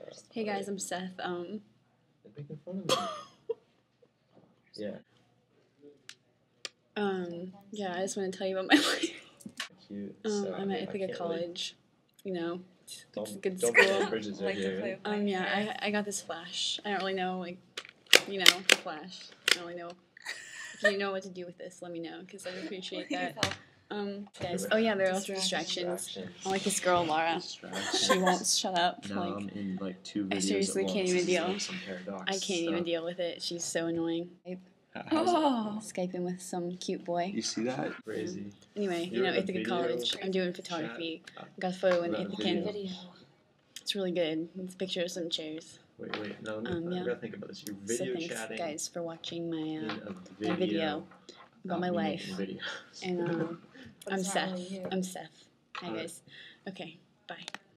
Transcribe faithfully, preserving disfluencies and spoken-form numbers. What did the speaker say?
Hey guys, I'm Seth. Um, They're making fun of me. Yeah. Um, yeah, I just want to tell you about my life. Cute. Um, So, I'm I at mean, Ithaca I can't College. You know, it's, Really, it's a don't, good don't burn school. bridges I like right to play here. with my Um, yeah, hair. I I got this flash. I don't really know, like, you know, the flash. I don't really know. If you know what to do with this, let me know, because I would appreciate that. Um, guys, oh yeah, there are also distractions. Distractions. I like this girl, Laura. She won't shut up. Now Like, I'm in like two videos I seriously at once. can't even This is deal. like some paradox I can't stuff. even deal with it. She's so annoying. How's Oh, Skyping with some cute boy. You see that? Crazy. Anyway, you You're know, in a Ithaca video College. I'm doing chat? photography. Uh, I got a photo in About Ithaca. video. video. It's really good. It's a picture of some chairs. Wait, wait, no, let me, Um, I yeah. gotta think about this. You're So video thanks, chatting guys, for watching my, in uh, a my video, video about my me life. making videos. And um, But I'm it's not Seth. really you. I'm Seth. Hi, Alright. guys. Okay, bye.